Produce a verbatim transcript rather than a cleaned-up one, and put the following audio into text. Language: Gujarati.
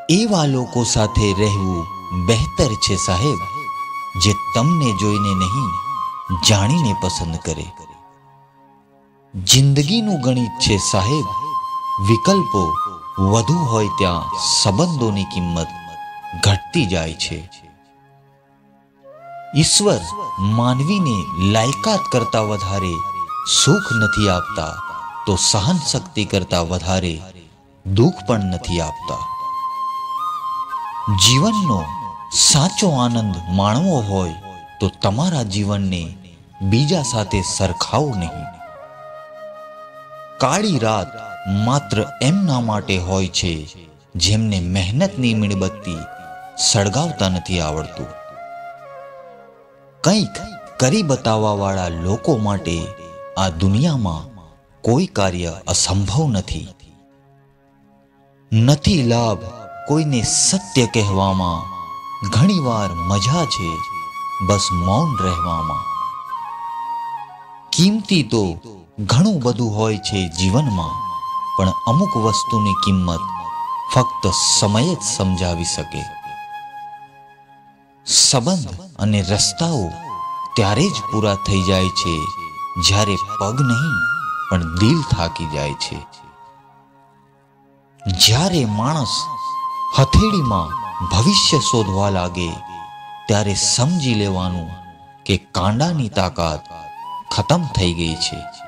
એવા લોકો સાથે રહેવું બહેતર છે સાહેબ, જે તમને જોઈને નહીં જાણીને પસંદ કરે. જિંદગીનું ગણિત છે સાહેબ, વિકલ્પો વધુ હોય ત્યાં સંબંધોની કિંમત ઘટતી જાય છે. ઈશ્વર માનવીને લાયકાત કરતા વધારે સુખ નથી આપતા, તો સહન શક્તિ કરતા વધારે દુઃખ પણ નથી આપતા. જીવનનો સાચો આનંદ માણવો હોય તો તમારા જીવનને બીજા સાથે સરખાવો નહીં. કાળી રાત માત્ર એમના માટે હોય છે જેમને મહેનતની મીણબત્તી સળગાવતા નથી આવડતું. કંઈક કરી બતાવવા વાળા લોકો માટે આ દુનિયામાં કોઈ કાર્ય અસંભવ નથી. નથી લાભ કોઈને સત્ય કહેવામાં, ઘણીવાર મજા છે બસ મૌન રહેવામાં. કિંમતી તો ઘણું બધું હોય છે જીવનમાં, પણ અમુક વસ્તુની કિંમત ફક્ત સમય જ સમજાવી શકે. સંબંધ અને રસ્તાઓ ત્યારે જ પૂરા થઈ જાય છે જ્યારે પગ નહીં પણ દિલ થાકી જાય છે. જ્યારે માણસ હથેળીમાં ભવિષ્ય શોધવા લાગે ત્યારે સમજી લેવાનું કે કાંડાની તાકાત ખતમ થઈ ગઈ છે.